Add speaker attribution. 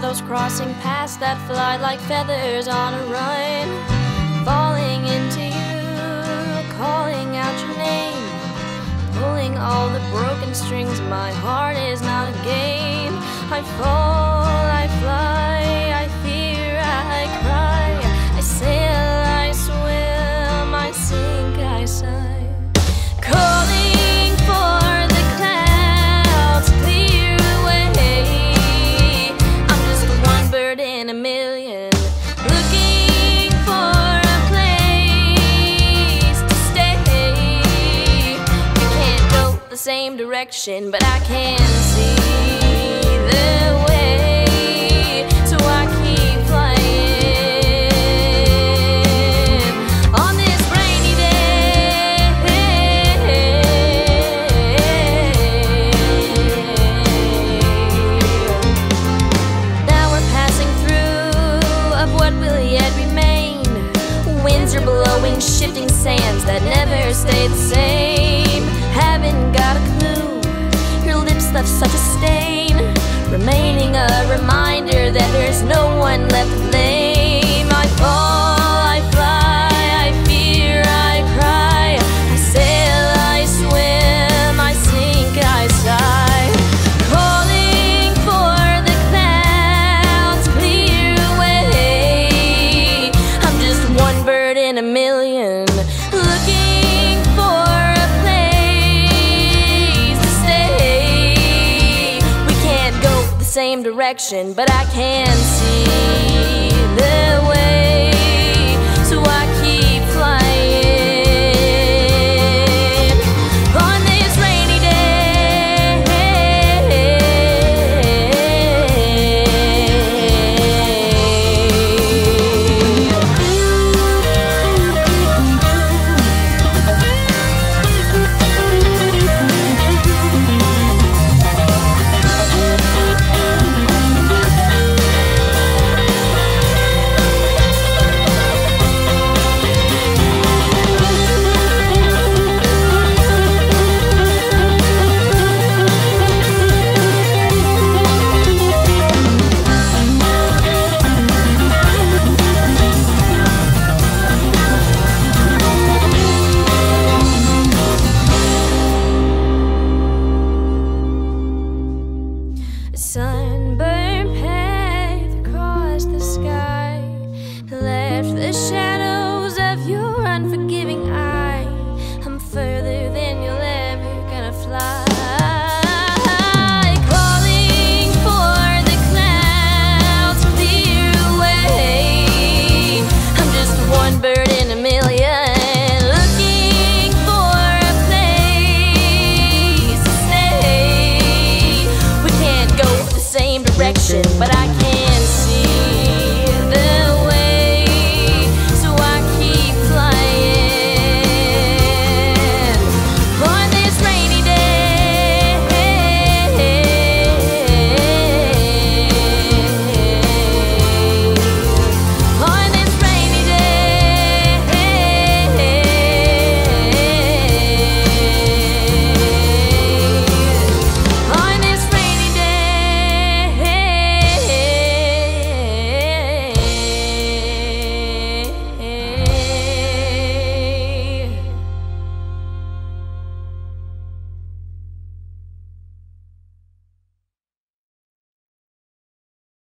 Speaker 1: shadows crossing paths that fly like feathers on a run. Falling into you, calling out your name, pulling all the broken strings. My heart is not a game. I fall, I fly, I fear, I cry, I sail, I swim, I sink, I sigh. Calling for the clouds to clear away. I'm just one bird in a million, looking for a place to stay. We can't go the same direction, but I can see the way, so I keep flying on this rainy day. Now we're passing through of what will yet remain. Winds are blowing, shifting sands that never stay the same. Haven't got a clue, your lips left such a stain, remaining a reminder that there's no one left to blame. I fall, I fly, I fear, I cry, I sail, I swim, I sink, I sigh. Calling for the clouds to clear away. I'm just one bird in a million, looking for a place to stay. We can't go the same direction, but I can see the way, so I keep flying on this rainy day. Sunburned path across the sky left the shadows of your unforgiving eye. I'm further than you'll ever gonna fly. Calling for the clouds to clear away. I'm just one bird in a million, looking for a place to stay. We can't go the same direction, but I can